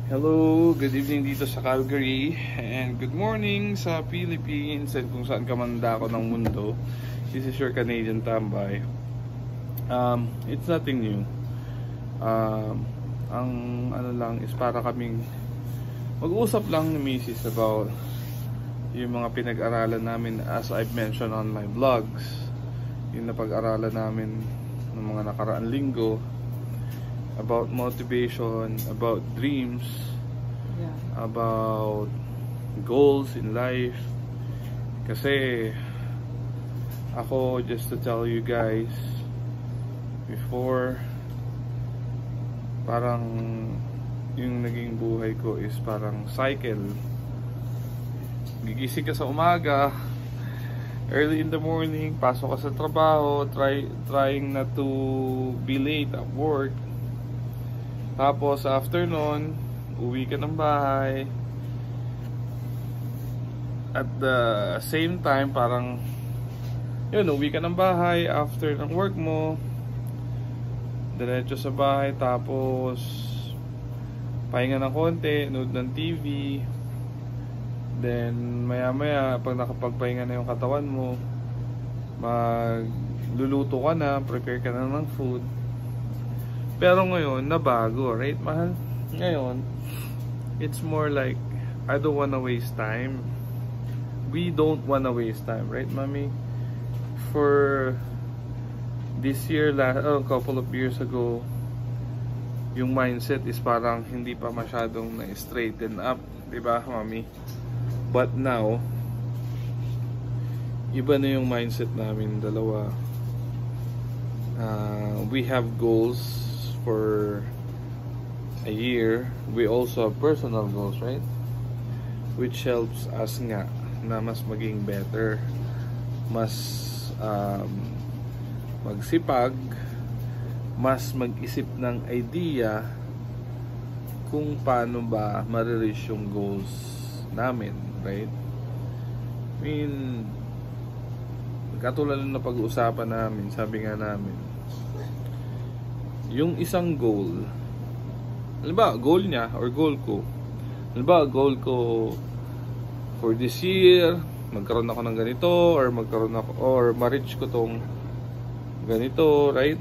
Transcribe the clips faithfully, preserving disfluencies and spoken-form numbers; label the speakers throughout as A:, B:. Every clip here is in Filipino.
A: Hello, good evening dito sa Calgary and good morning sa Philippines and kung saan ka man dako ng mundo. This is your Canadian Tambay. Um, it's nothing new. Um, ang ano lang is para kaming mag-usap lang ni Missus about yung mga pinag-aralan namin as I've mentioned on my vlogs. Yung napag-aralan namin ng mga nakaraang linggo about motivation, about dreams, yeah, about goals in life. Kasi ako, just to tell you guys, before, parang yung naging buhay ko is parang cycle. Gigising ka sa umaga, early in the morning, pasok ka sa trabaho, try, trying not to be late at work. Tapos afternoon, uwi ka ng bahay. At the same time, parang yun, uwi ka ng bahay after ng work mo, diretso sa bahay, tapos pahinga ng konti, nood ng T V. Then maya maya, pag nakapagpahinga na yung katawan mo, magluluto ka na, prepare ka na ng food. Pero ngayon, nabago, right, mahal? Ngayon, it's more like, I don't wanna waste time. We don't wanna waste time, right, mommy? For this year, last, oh, a couple of years ago, yung mindset is parang hindi pa masyadong na-straighten up, diba, mommy? But now, iba na yung mindset namin dalawa. Uh, we have goals for a year. We also have personal goals, right? Which helps us nga na mas maging better, mas um, magsipag, mas mag-isip ng idea kung paano ba ma-reach yung goals namin, right? I mean, katulad na pag-uusapan namin, sabi nga namin, yung isang goal, halimbawa goal niya or goal ko, halimbawa goal ko for this year, magkaroon ako ng ganito, or magkaroon ako, or ma-reach ko tong ganito, right?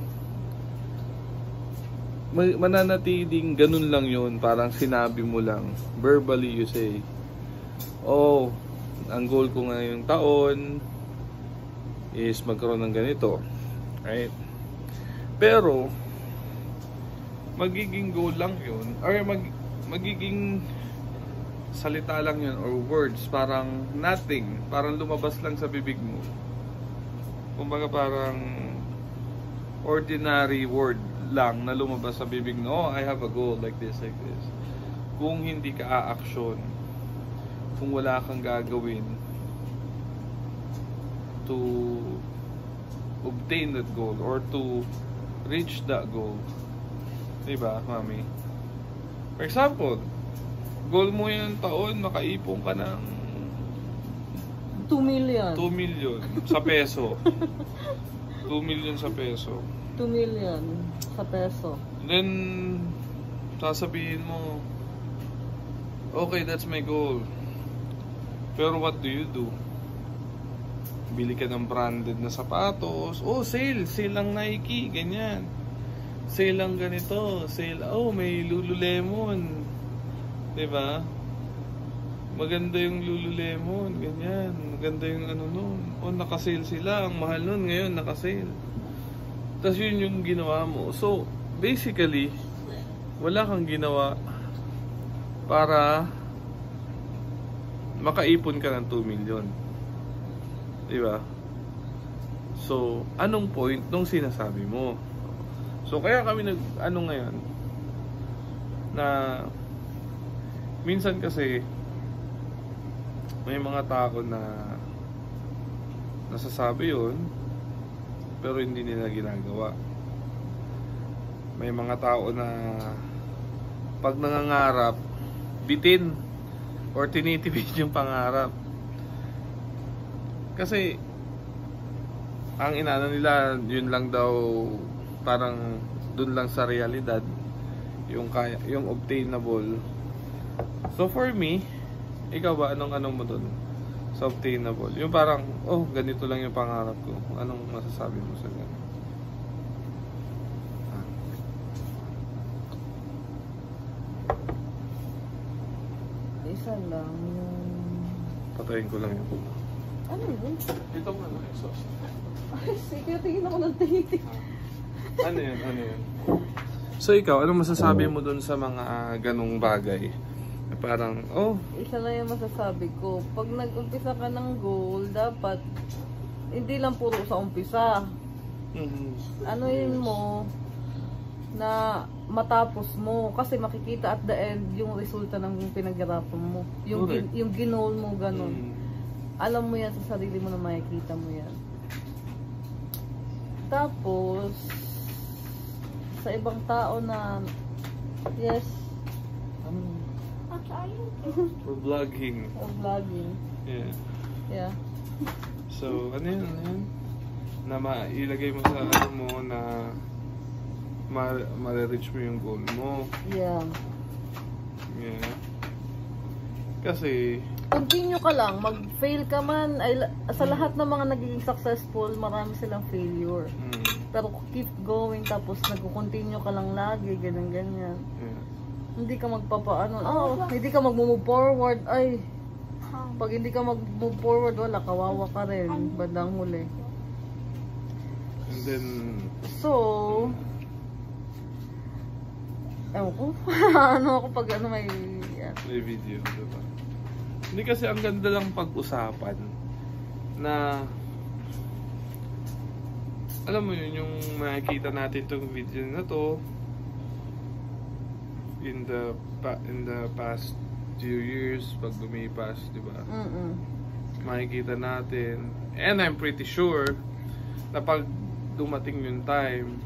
A: Mananatiling ganun lang yun, parang sinabi mo lang, verbally you say, oh, ang goal ko ngayong taon is magkaroon ng ganito, right? Pero magiging goal lang yun, or mag, magiging salita lang yun, or words, parang nothing, parang lumabas lang sa bibig mo. Kumbaga parang ordinary word lang na lumabas sa bibig mo. Oh, I have a goal like this, like this. Kung hindi ka a-action, kung wala kang gagawin to obtain that goal or to reach that goal, diba, mami? For example, goal mo yung taon, makaipon ka ng
B: two million.
A: two million sa peso. two million sa peso.
B: two million sa peso.
A: Then, sasabihin mo, okay, that's my goal. Pero what do you do? Bili ka ng branded na sapatos. Oh, sale. Sale ang Nike. Ganyan. Sale ang ganito. Sale. Oh, may Lululemon. Diba? Maganda yung Lululemon. Ganyan. Maganda yung ano nun. Oh, nakasale sila. Ang mahal nun. Ngayon, nakasale. Tapos yun yung ginawa mo. So, basically, wala kang ginawa para makaipon ka ng two million. Diba? So, anong point nung sinasabi mo? So, kaya kami nag, ano ngayon, na minsan kasi may mga tao na nasasabi yun, pero hindi nila ginagawa. May mga tao na pag nangangarap, bitin or tinitipid yung pangarap. Kasi ang inaano nila, yun lang daw, parang dun lang sa realidad. yung kaya, yung obtainable. So for me, ikaw ba, anong anong mo dun sa obtainable? Yung parang, oh, ganito lang yung pangarap ko. Anong masasabi mo sa ganun? Ah.
B: Isa lang yung...
A: Patayin ko lang yung
B: Ano yun?
A: ito nga ano, exhaust.
B: Ay, sige, tingin ako ng tingin.
A: Ano yun? Ano yun? So ikaw, ano masasabi mo dun sa mga uh, ganong bagay? Parang, oh.
B: Isa lang yung masasabi ko. Pag nag-umpisa ka ng goal, dapat hindi lang puro sa umpisa.
A: Mm-hmm.
B: Ano yun mo na matapos mo. Kasi makikita at the end yung resulta ng pinaghirapan mo. Yung, gin, yung ginol mo, ganun. Mm. Alam mo yan sa sarili mo na makikita mo yan. Tapos, sa ibang tao na, yes, um,
A: for vlogging.
B: For vlogging.
A: Yeah.
B: Yeah.
A: So, ano yun, ano yun? Na mailagay mo sa ano mo na ma-reach mo yung goal mo.
B: Yeah.
A: Yeah. Kasi,
B: continue ka lang, mag-fail ka man, ay, sa lahat ng mga nagiging successful, marami silang failure. Mm. Pero keep going, tapos nag-continue ka lang lagi, ganyan-ganyan. Yeah. Hindi ka magpapaano, oh, hindi ka mag-move forward, ay, pag hindi ka mag-move forward, wala, kawawa ka rin, bandang huli.
A: And then,
B: so, ewan ko, ano ako pag ano may, yeah.
A: May video, diba? Hindi kasi ang ganda lang pag-usapan na alam mo yun, yung makikita natin itong video na to in the in the past few years pag lumipas, di ba? Mm-mm. Makikita natin, and I'm pretty sure na pag dumating yung time,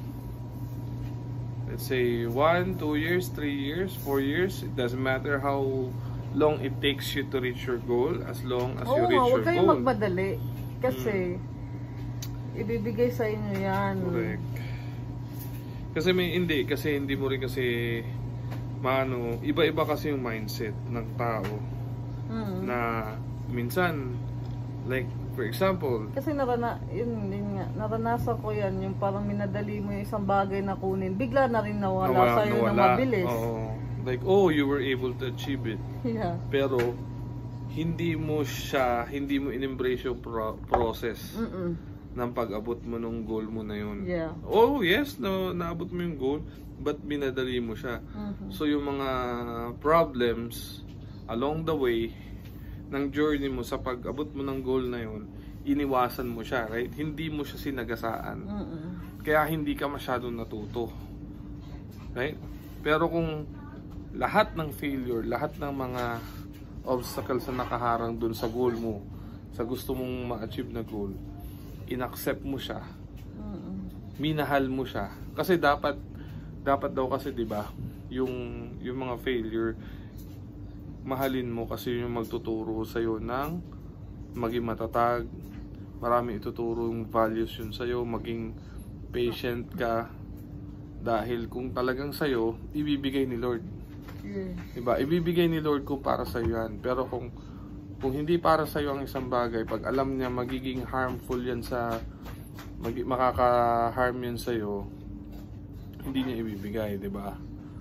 A: let's say one, two years, three years, four years, it doesn't matter how long it takes you to reach your goal, as long as you
B: Oo,
A: reach your goal.
B: huwag kayong magmadali kasi hmm. ibibigay sa inyo yan.
A: Correct. Kasi may hindi, kasi hindi mo rin kasi maano, iba-iba kasi yung mindset ng tao. Hmm. Na minsan, like for example,
B: kasi narana, yun, yun nga, naranasan ko yan, yung parang minadali mo yung isang bagay na kunin, bigla na rin nawala, nawala sa'yo nawala. Na mabilis.
A: Oo. Like, oh, you were able to achieve it.
B: Yeah.
A: Pero, hindi mo siya, hindi mo in-embrace yung pro process Mm-mm. ng pag-abot mo ng goal mo na yun.
B: Yeah.
A: Oh, yes, no, naabot mo yung goal, but binadali mo siya. Mm-hmm. So, yung mga problems along the way ng journey mo sa pag-abot mo ng goal na yun, iniwasan mo siya, right? Hindi mo siya sinagasaan. Mm-mm. Kaya hindi ka masyadong natuto. Right? Pero kung lahat ng failure, lahat ng mga obstacles na nakaharang dun sa goal mo, sa gusto mong ma-achieve na goal, inaccept mo siya, mm-hmm. minahal mo siya. Kasi dapat, dapat daw kasi, di ba, yung, yung mga failure, mahalin mo kasi yung magtuturo sa'yo ng maging matatag, marami ituturo yung values yun sa'yo, maging patient ka, dahil kung talagang sa'yo, ibibigay ni Lord. Yeah. Diba? Ibibigay ni Lord kung para sa iyo yan. Pero kung kung hindi para sa iyo ang isang bagay, pag alam niya magiging harmful yan sa mag, makaka-harm yan sa iyo, hindi niya ibibigay, 'di ba?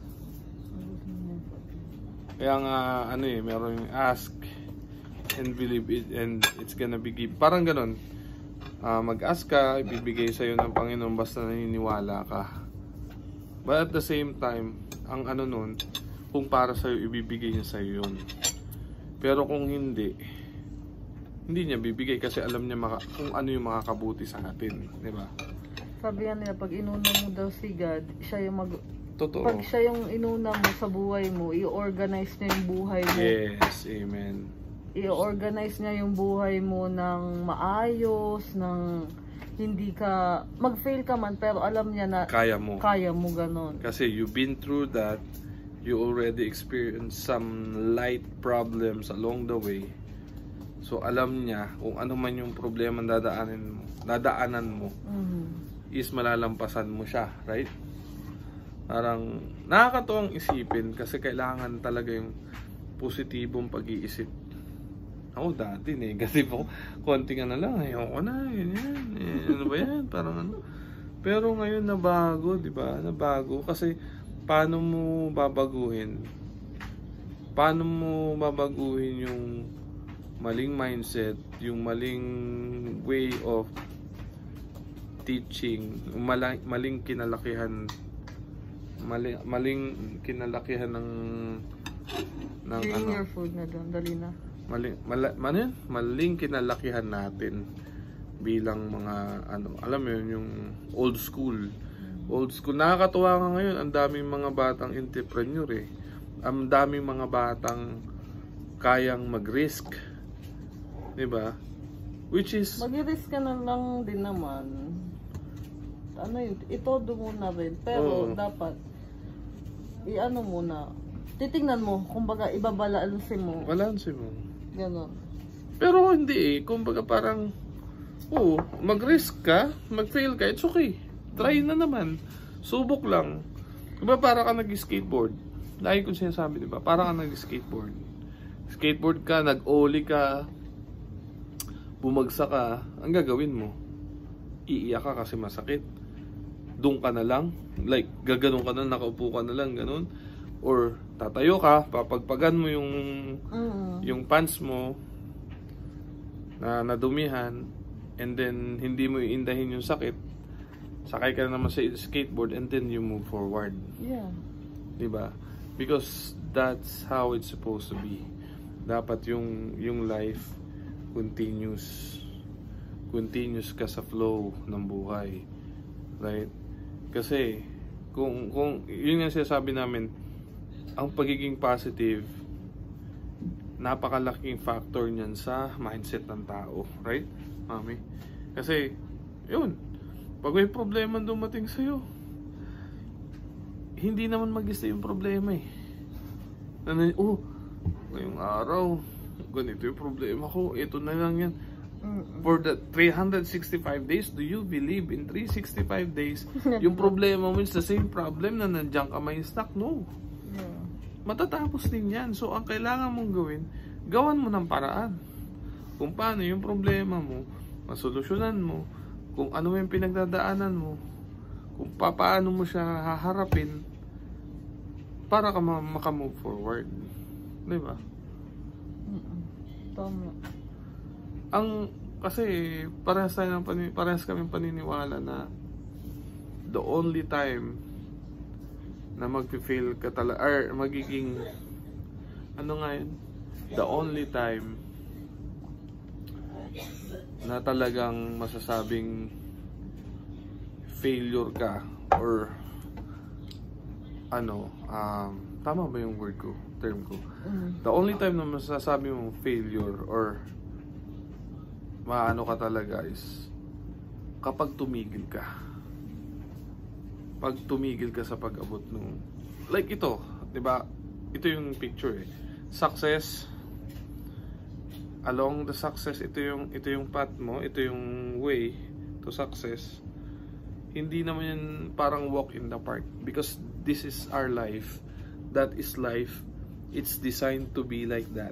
A: Kaya nga ano eh, meron yung ask and believe it and it's gonna be given. Parang ganun. Uh, mag-ask ka, ibibigay sa iyo ng Panginoon basta naniniwala ka. But at the same time, ang ano nun, kung para sa'yo, ibibigay niya sa'yo yun. Pero kung hindi, hindi niya bibigay kasi alam niya maka, kung ano yung makakabuti sa atin. Diba?
B: Sabi nila, pag inuna mo daw si God, siya yung mag...
A: Totoo.
B: Pag siya yung inuna mo sa buhay mo, i-organize niya yung buhay mo.
A: Yes, amen.
B: I-organize niya yung buhay mo ng maayos, ng... hindi ka... Mag-fail ka man, pero alam niya na...
A: Kaya mo.
B: Kaya mo, ganon.
A: Kasi you've been through that, you already experienced some light problems along the way. So alam niya kung ano man yung problema dadaanan mo, dadaanan mo mm-hmm. is malalampasan mo siya, right? Parang nakakatuwang isipin kasi kailangan talaga yung positibong pag-iisip. Ako dati negative ako, konting ano lang, ayoko na, ganyan, eh, ano ba yan, parang ano. Pero ngayon nabago, di ba? Nabago kasi paano mo babaguhin? Paano mo babaguhin yung maling mindset, yung maling way of teaching, yung maling, maling kinalakihan, maling, maling kinalakihan ng ng
B: Bring
A: ano,
B: your food na doon, dali na.
A: maling, mala, ano yun? Maling kinalakihan natin bilang mga ano, alam mo yun, yung old school. Old school. Nakakatuwa nga ngayon, ang daming mga batang entrepreneur eh. Ang daming mga batang kayang mag-risk. 'Di ba? Which is
B: Mag-risk ka na lang din naman. Ano yun, itodo muna rin. Pero
A: Oo.
B: dapat i-ano muna. Titingnan mo, kumbaga ibabalansin mo.
A: balance mo.
B: Ganon.
A: Pero hindi eh. Kumbaga parang, oo, mag-risk ka, mag-fail ka, it's okay. Try na naman. Subok lang. Diba para ka nag-skateboard? Lagi kong sinasabi, diba? Para ka nag-skateboard. Skateboard ka, nag-ollie ka, bumagsak ka, ang gagawin mo? Iiyak ka kasi masakit. Doon ka na lang. Like, gaganon ka na, nakaupo ka na lang, ganun. Or tatayo ka, papagpagan mo yung
B: Mm.
A: yung pants mo na nadumihan, and then hindi mo iindahin yung sakit, sakay ka na naman sa skateboard, and then you move forward.
B: Yeah.
A: Diba? Because that's how it's supposed to be. Dapat yung yung life continuous. Continuous ka sa flow ng buhay. Right? Kasi kung kung yun yung sinasabi namin, ang pagiging positive, napakalaking factor niyan sa mindset ng tao, right, mami? Kasi yun, pag may problema dumating sa'yo, hindi naman mag-isa yung problema eh. Ano, oh, ngayong araw, ganito yung problema ko, ito na lang yan.
B: Mm.
A: For the three hundred sixty-five days, do you believe in three hundred sixty-five days, yung problema mo is the same problem na nandiyan ka may stuck? No.
B: Yeah.
A: Matatapos din yan. So, ang kailangan mong gawin, gawan mo ng paraan. Kung paano yung problema mo, masolusyonan mo, kung ano yung pinagdadaanan mo, kung pa paano mo siya haharapin para ka ma- makamove forward. Diba?
B: Mm-mm. Tama.
A: Ang, kasi, parehas tayo ng panini- parehas kami paniniwala na the only time na mag-fail ka talaga, or magiging, ano nga yun, the only time na talagang masasabing failure ka, or ano, um, tama ba yung word ko, term ko?
B: Mm.
A: The only time na masasabi mong failure or maano ka talaga is kapag tumigil ka. Pag tumigil ka sa pag-abot nung, like ito, 'di ba? Ito yung picture eh. Success, along the success, ito yung ito yung path mo, ito yung way to success. Hindi naman yan parang walk in the park, because this is our life. That is life. It's designed to be like that.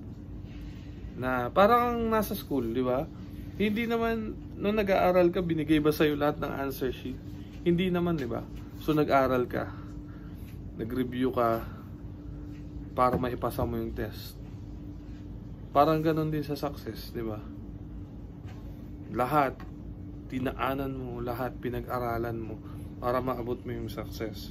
A: Na parang nasa school, 'di ba? Hindi naman nung nag-aaral ka binigay ba sa'yo lahat ng answer sheet? Hindi naman, di ba? So, nag-aral ka, nag-review ka para maipasa mo yung test. Parang ganun din sa success, di ba? Lahat, tinaanan mo, lahat pinag-aralan mo para maabot mo yung success.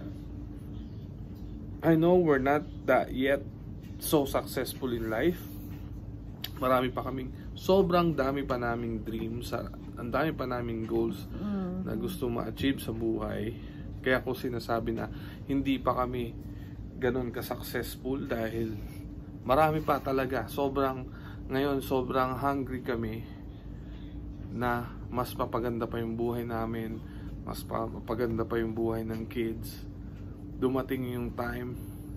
A: I know we're not that yet so successful in life. Marami pa kaming, sobrang dami pa naming dreams, ang dami pa naming goals
B: Mm.
A: na gusto ma-achieve sa buhay. Kaya ko sinasabi na hindi pa kami ganun ka-successful dahil marami pa talaga. Sobrang, ngayon sobrang hungry kami na mas mapaganda pa yung buhay namin, mas mapaganda pa yung buhay ng kids. Dumating yung time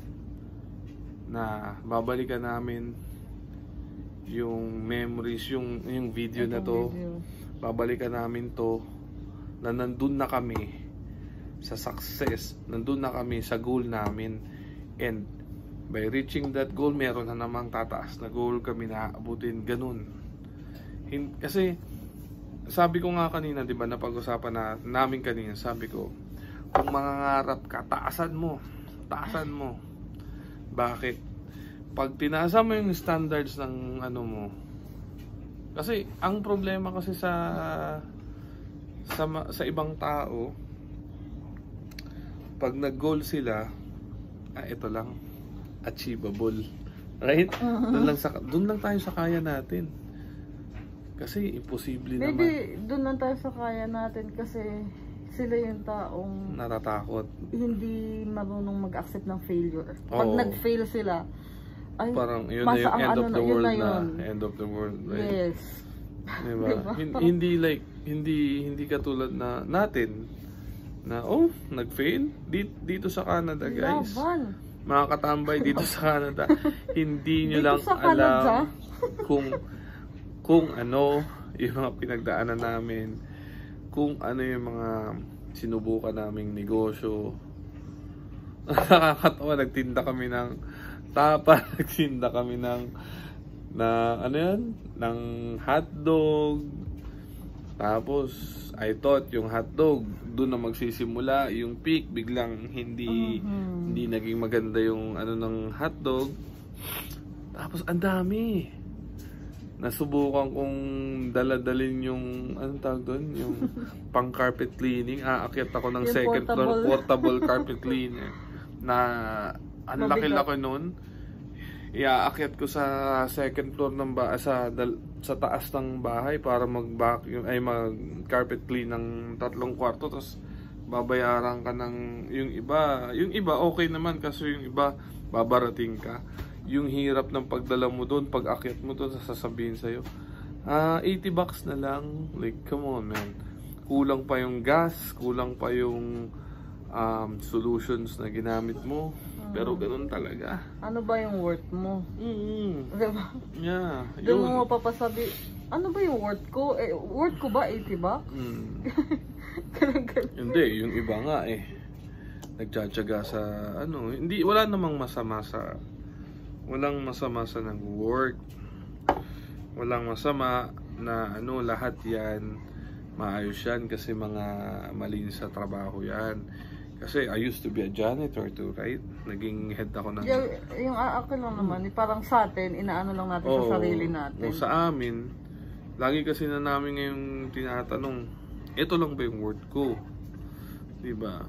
A: na babalikan namin yung memories, yung, yung video na to.
B: Video.
A: Babalikan namin to na nandun na kami sa success, nandun na kami sa goal namin. And by reaching that goal, meron na namang tataas na goal kami na abutin. Ganun. Hin kasi, sabi ko nga kanina, di ba, napag-usapan na namin kanina, sabi ko, kung mangangarap ka, taasan mo. Taasan mo. Bakit? Pag tinaasan mo yung standards ng ano mo, kasi ang problema kasi sa sa, sa ibang tao, pag nag-goal sila, ah, ito lang, achievable. Right? Uh-huh. Doon lang, sa, doon lang tayo sa kaya natin. Kasi imposible
B: Maybe,
A: naman.
B: Maybe doon lang tayo sa kaya natin kasi sila yung taong
A: natatakot.
B: Hindi marunong mag-accept ng failure. Pag
A: Oo.
B: nag-fail sila, ay,
A: parang yun na yung end
B: ano,
A: of the
B: na,
A: world na,
B: na
A: end of the world, right?
B: Yes.
A: Diba?
B: Diba?
A: Hindi like, hindi hindi katulad na natin na, oh, nag-fail dito, dito sa Canada, guys.
B: Laban.
A: Mga katambay dito sa Canada, hindi nyo
B: Dito
A: lang
B: sa
A: alam
B: Canada?
A: kung kung ano yung mga pinagdaanan namin, kung ano yung mga sinubukan naming negosyo. Nakakatawa, nagtinda kami ng tapa, nagtinda kami ng na ano yan, ng hotdog. Tapos I thought yung hotdog doon na magsisimula yung peak, biglang hindi uh-huh. hindi naging maganda yung ano ng hotdog. Tapos ang dami. Nasubukan kong daladalin yung anong tawag doon, yung pang carpet cleaning. Aakyat ako ng second
B: portable.
A: floor portable carpet cleaner na ang laki-laki noon. Iaakyat ko sa second floor ng ba sa dal sa taas ng bahay para mag-vacuum ay mag carpet clean ng tatlong kwarto, tapos babayaran ka ng yung iba. Yung iba okay naman kasi yung iba babarating ka. Yung hirap ng pagdala mo doon, pag akyat mo doon, sasabihin sa'yo, ah, eighty bucks na lang. Like, come on, man. Kulang pa yung gas, kulang pa yung um, solutions na ginamit mo. Pero ganun talaga.
B: Ano ba yung worth mo?
A: Mm-hmm.
B: Diba?
A: Yeah.
B: Doon mo mapapasabi, ano ba yung worth ko? Eh, worth ko ba eighty bucks? Mm.
A: Hindi, yung iba nga eh. Nagtsatsaga sa, ano, hindi, wala namang masama sa, walang masama sa nag-work. Walang masama na ano, lahat yan maayos yan kasi mga malinis sa trabaho yan. Kasi I used to be a janitor too, right? Naging head ako ng...
B: Yung, yung akin lang naman, hmm. parang sa atin, inaano lang natin oh, sa sarili natin.
A: O sa amin, lagi kasi na namin ngayong tinatanong, ito lang ba yung worth ko? Diba?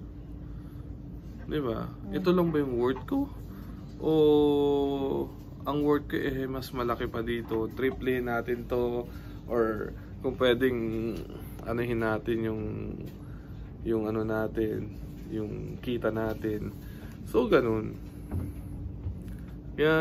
A: Diba? Hmm. Ito lang ba yung worth ko? O ang worth ko eh mas malaki pa dito, triple natin to, or kung pwedeng anuhin natin yung yung ano natin, yung kita natin. So ganun. Kaya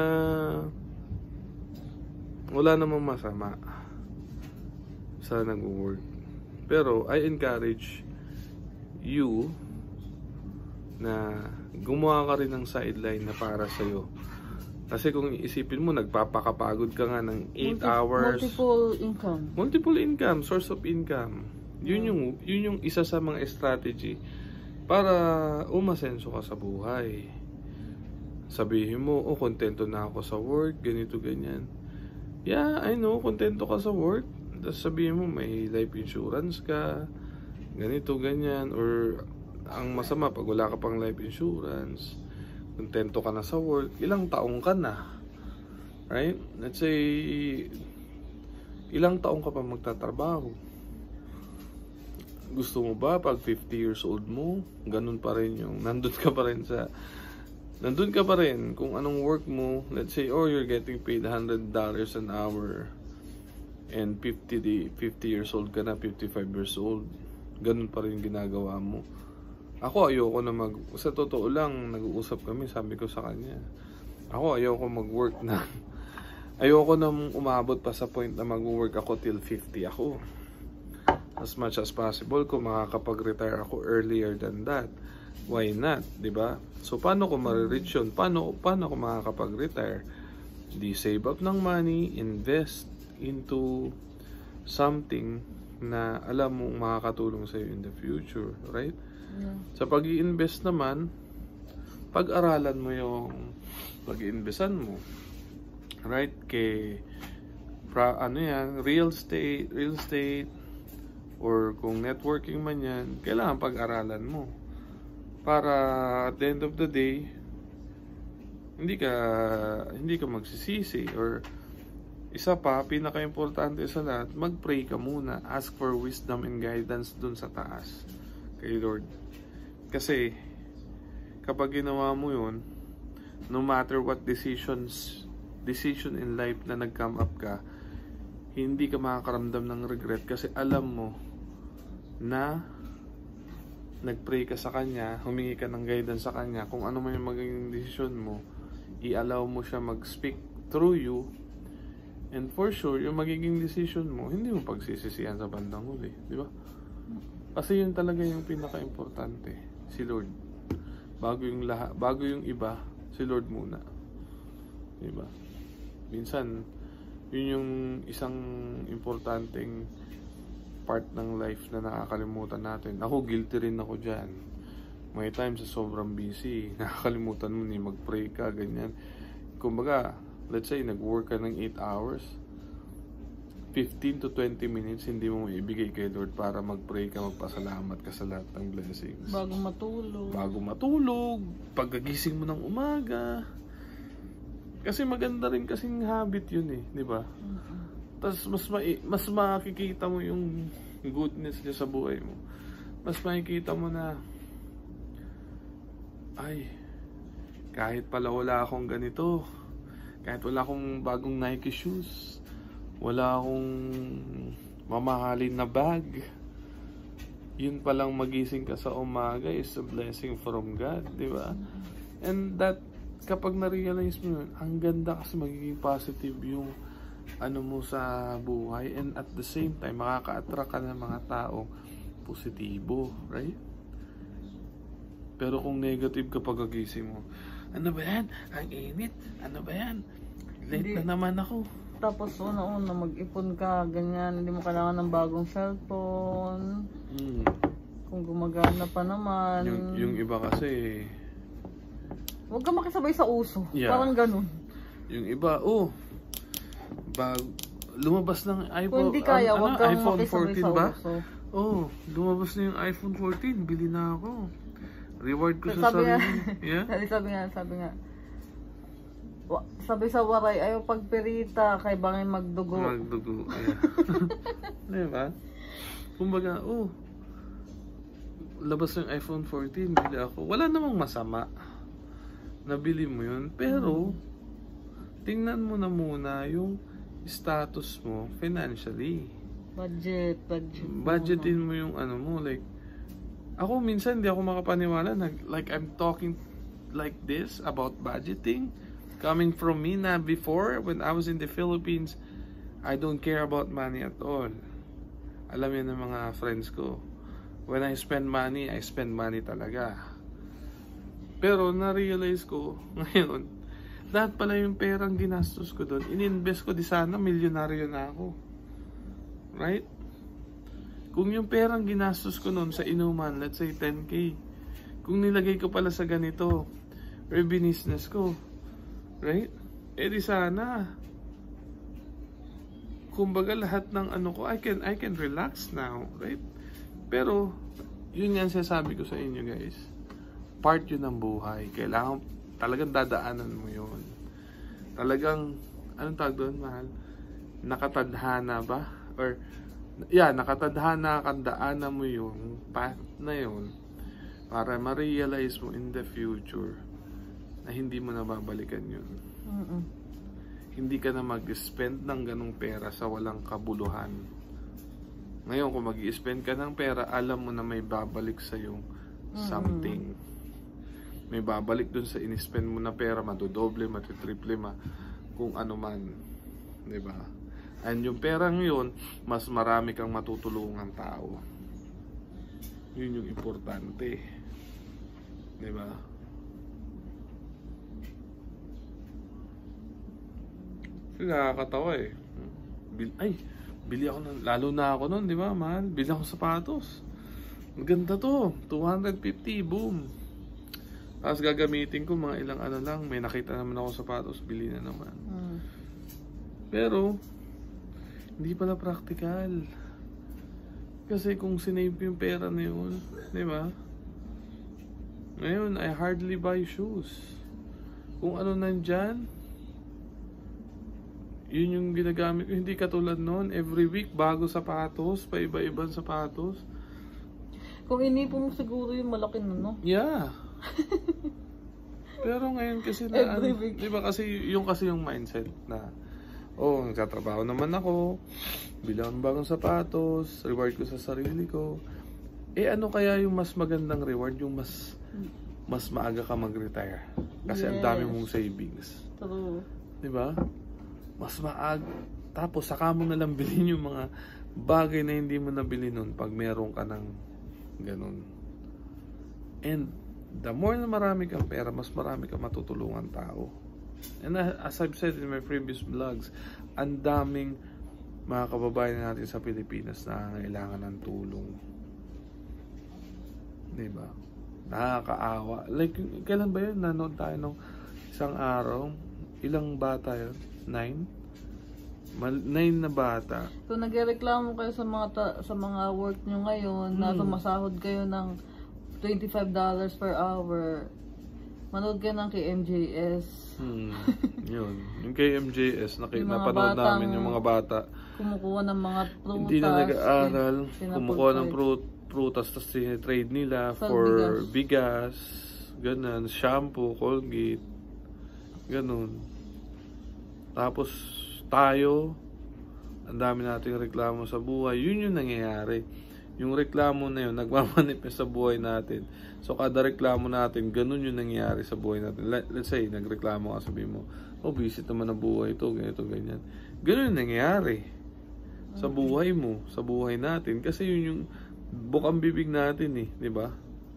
A: wala namang masama sa nag-work. Pero I encourage you na gumawa ka rin ng sideline na para sa'yo. Kasi kung isipin mo, nagpapakapagod ka nga ng eight Multi hours.
B: Multiple income.
A: Multiple income, source of income. Yun yung, yun yung isa sa mga strategy para umasenso ka sa buhay. Sabihin mo, oh, kontento na ako sa work, ganito, ganyan. Yeah, I know, kontento ka sa work. Tapos sabihin mo, may life insurance ka, ganito, ganyan. Or ang masama, pag wala ka pang life insurance, kontento ka na sa work, ilang taong ka na. Right? Let's say, ilang taong ka pa magtatrabaho. Gusto mo ba pag fifty years old mo, ganun pa rin yung, nandun ka pa rin sa, nandun ka pa rin kung anong work mo. Let's say, oh, you're getting paid one hundred dollars an hour and fifty, fifty years old ka na, fifty-five years old, ganun pa rin ginagawa mo. Ako ayoko na mag, sa totoo lang, nag-uusap kami, sabi ko sa kanya, ako ayoko mag-work na, ayoko na umabot pa sa point na mag-work ako till fifty ako. As much as possible, kung makakapag-retire ako earlier than that, why not, di ba? So paano ko ma-reach yun? Paano, paano ko makakapag-retire? Di save up ng money, invest into something na alam mong makakatulong sa'yo in the future, right?
B: Yeah.
A: Sa pag-i-invest naman, pag-aralan mo yung pag-i-investan mo. Right? Kay pra, ano yan, real estate, real estate, or kung networking man yan, kailangan pag-aralan mo. Para at the end of the day, hindi ka hindi ka magsisisi. Or isa pa, pinaka-importante sa lahat, mag-pray ka muna. Ask for wisdom and guidance dun sa taas kay Lord. Kasi kapag ginawa mo yun, no matter what decisions decision in life na nag-come up ka, hindi ka makakaramdam ng regret kasi alam mo na nag-pray ka sa Kanya, humingi ka ng guidance sa Kanya, kung ano man yung magiging decision mo, i-allow mo siya mag-speak through you, and for sure, yung magiging decision mo, hindi mo pagsisisihan sa bandang huli, di ba? Kasi yun talaga yung pinaka-importante, si Lord. Bago yung lahat, bago yung iba, si Lord muna. Di ba? Minsan, yun yung isang importanteng part ng life na nakakalimutan natin. Ako, guilty rin ako dyan. May times sa sobrang busy, nakakalimutan mo ni mag-pray ka, ganyan. Kumbaga, let's say, nag-work ka ng eight hours, fifteen to twenty minutes, hindi mo maibigay kay Lord para mag-pray ka, magpasalamat ka sa lahat ng blessings.
B: Bago matulog.
A: Bago matulog, pagkagising mo ng umaga. Kasi maganda rin kasing habit yun eh, di ba?
B: Mm-hmm.
A: Tapos mas, ma- mas makikita mo yung goodness niya sa buhay mo. Mas makikita mo na, ay, kahit pala wala akong ganito, kahit wala akong bagong Nike shoes, wala akong mamahalin na bag, yun palang magising ka sa umaga is a blessing from God, di ba? And that, kapag na-realize mo yun, ang ganda kasi magiging positive yung ano mo sa buhay, and at the same time, makaka-attract ka ng mga taong positibo, right? Pero kung negative ka pagkagising mo, ano ba yan? Ang init? Ano ba yan? Late
B: Hindi.
A: na naman ako.
B: Tapos una-una mag-ipon ka, ganyan, hindi mo kailangan ng bagong cellphone.
A: Mm.
B: Kung gumagana pa naman.
A: Yung, yung iba kasi,
B: huwag ka makisabay sa uso.
A: Yeah.
B: Parang ganun.
A: yung iba, oh, bag, lumabas ng iPhone,
B: Kung hindi kaya,
A: ano,
B: huwag kang
A: iPhone
B: makisabay
A: fourteen
B: sa
A: ba?
B: uso.
A: Oh, lumabas na yung iPhone fourteen, bili na ako. Reward ko sa
B: Sabi nga,
A: sarili. Yeah?
B: sabi, sabi nga, sabi nga, wa- sabi sa waray, ayaw pagperita, kay bangin magdugo.
A: Magdugo. Yeah. Diba? Kumbaga, oh, labas ng iPhone fourteen, bili ako. Wala namang masama. Nabili mo yun. Pero, tingnan mo na muna yung status mo financially.
B: Budget, budget.
A: Budgetin mo yung ano mo, like, ako minsan hindi ako makapaniwala na, like, I'm talking like this about budgeting coming from me na before when I was in the Philippines, I don't care about money at all. Alam yan ng mga friends ko, when I spend money, I spend money talaga. Pero na-realize ko ngayon, lahat pala yung perang ginastos ko doon, ininvest ko, di sana milyonaryo na ako. Right? Kung yung perang ginastos ko noon sa inuman, let's say ten K, kung nilagay ko pala sa ganito, or business ko, right? Eh di sana, kumbaga lahat ng ano ko, I can, I can relax now, right? Pero, yun yan sinasabi ko sa inyo guys, part yun ng buhay. Kailangan, talagang dadaanan mo yun. Talagang, anong tawag doon, mahal? Nakatadhana ba? Or, yeah, nakatadhana, kandaanan mo yung path na yun para ma-realize mo in the future na hindi mo na babalikan yun.
B: Mm-mm.
A: Hindi ka na mag-spend ng ganong pera sa walang kabuluhan. Ngayon, kung mag-i-spend ka ng pera, alam mo na may babalik sa yung something. May babalik dun sa in-spend mo na pera, madodoble, matitriple, ma kung ano man. Diba? And yung perang yun, mas marami kang matutulungan tao. Yun yung importante. Diba? Kasi nakakatawa eh. Bil ay, bili ako ng, lalo na ako nun, di ba, mahal? Bili ako sapatos. Maganda to, two hundred fifty, boom. Tapos gagamitin ko mga ilang ano lang, may nakita naman ako sapatos, bili na naman. Hmm. Pero, hindi pala practical. Kasi kung sinave yung pera na yun, di ba? Ngayon, I hardly buy shoes. Kung ano nandyan, yun yung ginagamit ko. Hindi katulad noon, every week, bago sapatos, pa iba-ibang sapatos.
B: Kung inipon mo siguro yung malaki na, no?
A: Yeah. Pero ngayon kasi na, ano, di ba kasi yung kasi yung mindset na, oh, nagtatrabaho naman ako, bilang bagong sapatos, reward ko sa sarili ko. Eh ano kaya yung mas magandang reward, yung mas mas maaga ka mag-retire? Kasi yes, ang dami mong savings.
B: True.
A: Di ba? Mas maaga. Tapos saka mo na lang bilhin yung mga bagay na hindi mo nabili nun pag meron ka ng ganun. And the more na marami kang pera, mas marami kang matutulungan tao. And as I've said in my previous vlogs, ang daming mga kababayan natin sa Pilipinas na kailangan ng tulong. Diba? Nakakaawa. Like, kailan ba yun? Nanood tayo nung isang araw. Ilang bata yun? Nine? Mal- nine na bata.
B: So, nagreklamo kayo sa mga ta- sa mga work nyo ngayon, hmm. na sumasahod kayo ng twenty-five dollars per hour. Manood ka ng kay M J S.
A: Hmm. Yun. Yung kay M J S, naki- napanood namin yung mga bata.
B: Kumukuha ng mga prutas.
A: Hindi na nag-aaral. Kumukuha ng prut- prutas, tapos trade nila Sal for bigas. bigas. Ganun. Shampoo, Colgate. Ganun. Tapos tayo, ang dami nating reklamo sa buhay. Yun yung nangyayari. Yung reklamo na yun, nagmamanifest sa buhay natin. So, kada reklamo natin, ganun yung nangyayari sa buhay natin. Let, let's say, nagreklamo ka, sabi mo, oh, visit naman ang buhay ito, ganito, ganyan. Ganun yung nangyayari sa buhay mo, sa buhay natin. Kasi yun yung bukang bibig natin eh, di ba?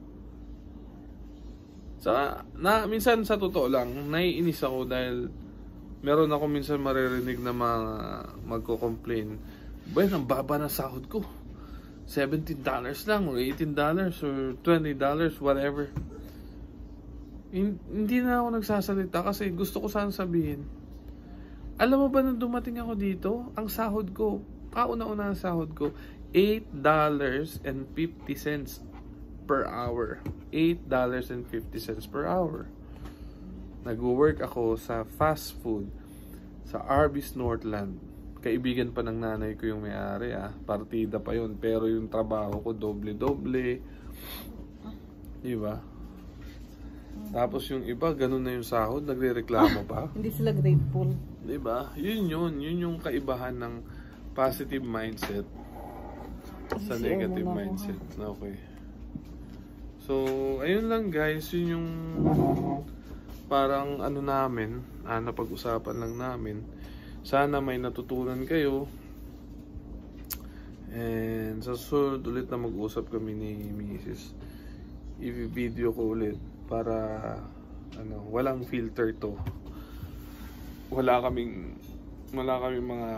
A: Sa, na, minsan sa totoo lang, naiinis ako dahil meron ako minsan maririnig na mga magko-complain, ba, ang baba na sahod ko. seventeen dollars lang, or eighteen dollars, or twenty dollars, whatever. Hindi na ako nagsasalita kasi gusto ko sana sabihin, alam mo ba nung dumating ako dito, ang sahod ko, kauna-una ang sahod ko, eight dollars and fifty cents per hour. eight dollars and fifty cents per hour. Nag-work ako sa fast food sa Arby's Northland. Kaibigan pa ng nanay ko yung may-ari, ah. Partida pa yun. Pero yung trabaho ko, doble-doble. Diba? Tapos yung iba, ganun na yung sahod, nagre-reklamo pa.
B: Hindi sila grateful.
A: Diba? Yun yun. Yun yung kaibahan ng positive mindset sa negative mindset. Okay. So, ayun lang guys. Yun yung parang ano namin, ah, napag-usapan lang namin. Sana may natutunan kayo. And sa susunod ulit na mag-usap kami ni Missus I-video ko ulit para ano, walang filter to. Wala kaming wala kaming mga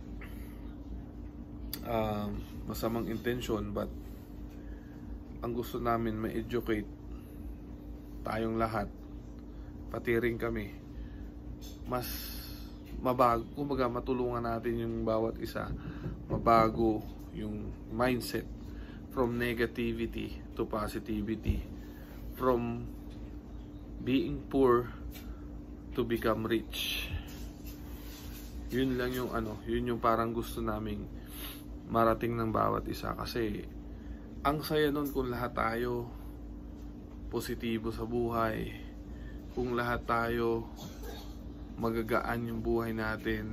A: uh, masamang intention, but ang gusto namin ma-educate tayong lahat. Pati rin kami. Mas mabago, kumbaga matulungan natin yung bawat isa, mabago yung mindset from negativity to positivity, from being poor to become rich. Yun lang yung ano, yun yung parang gusto naming marating ng bawat isa, kasi ang saya nun kung lahat tayo positibo sa buhay, kung lahat tayo magagaan yung buhay natin,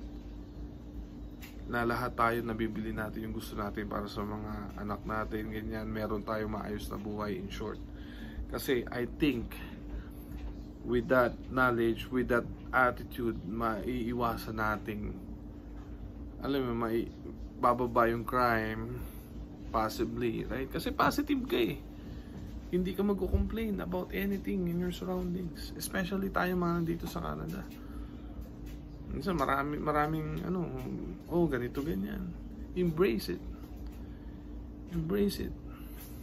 A: na lahat tayo nabibili natin yung gusto natin para sa mga anak natin, ganyan, meron tayong maayos na buhay, in short. Kasi I think with that knowledge, with that attitude, maiiwasan nating, alam mo, mai bababa yung crime, possibly, right? Kasi positive ka eh. Hindi ka magko-complain about anything in your surroundings. Especially tayo mga nandito sa Canada. Minsan marami, maraming ano, oh ganito ganyan. Embrace it. Embrace it.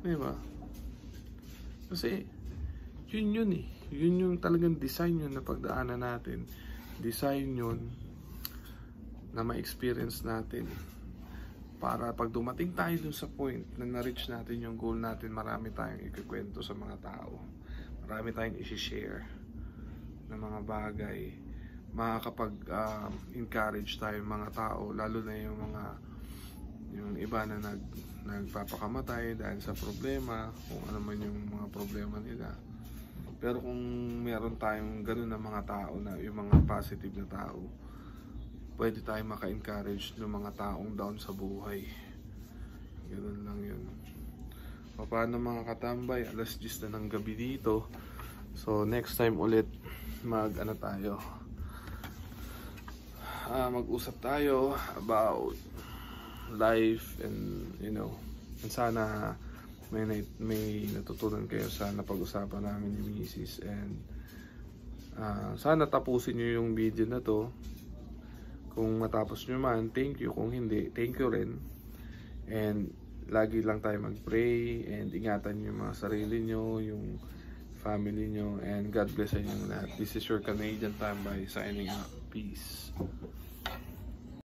A: Diba? Kasi, yun yun eh. Yun yung talagang design yun na pagdaanan natin. Design yun na ma-experience natin. Para pag dumating tayo dun sa point na na-reach natin yung goal natin, marami tayong ikikwento sa mga tao. Marami tayong isi-share ng mga bagay. Makakapag-encourage um, tayo mga tao, lalo na yung mga yung iba na nag, nagpapakamatay dahil sa problema, kung ano man yung mga problema nila. Pero kung meron tayong ganun na mga tao, na yung mga positive na tao, pwede tayong maka-encourage ng mga taong down sa buhay. Ganun lang yun. Paano mga katambay, alas diyes na ng gabi dito. So next time ulit, mag ano tayo, ah, mag-usap tayo about life and you know, and sana may, may natutunan kayo sa napag-usapan namin ni Missus And uh, sana tapusin nyo yung video na to. Kung matapos nyo man, thank you. Kung hindi, thank you rin. And lagi lang tayo mag-pray and ingatan nyo yung mga sarili nyo, yung family nyo, and God bless sa inyo lahat. This is your Canadian Tambay signing out. Peace.